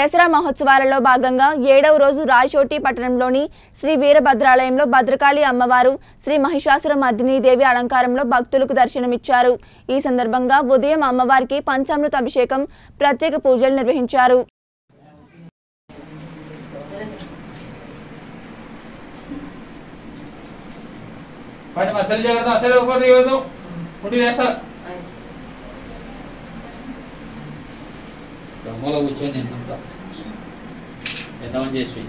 దసరా మహోత్సవాలలో భాగంగా 7వ రోజు రాయచోటి పట్టణంలోని శ్రీ వీరభద్రాలయంలో భద్రకాళి అమ్మవారు శ్రీ మహిషాసురమర్దిని దేవి అలంకారంలో భక్తులకు దర్శనమిచ్చారు। ఈ సందర్భంగా ఉదయం అమ్మవారికి పంచామృత అభిషేకం, ప్రత్యేక పూజలు నిర్వహించారు। మూల కూర్చొని నేను ఎంతమంది చేసి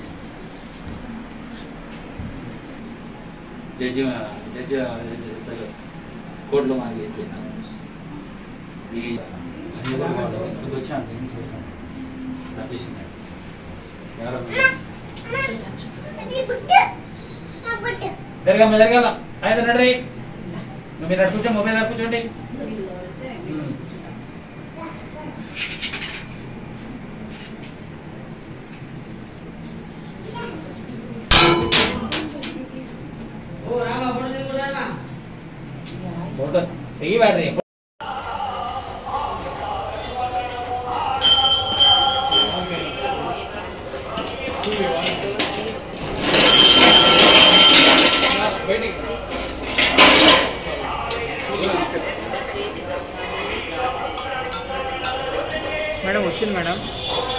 జడ్జి కోర్టులో మనకి వచ్చాను జరగమ్మ జరగాల అయితే నడ్రీ మీరు అటు కూర్చో మొబైల్ దగ్గర కూర్చోండి। ఈ బ్యాటరీ మేడం వచ్చింది మేడం।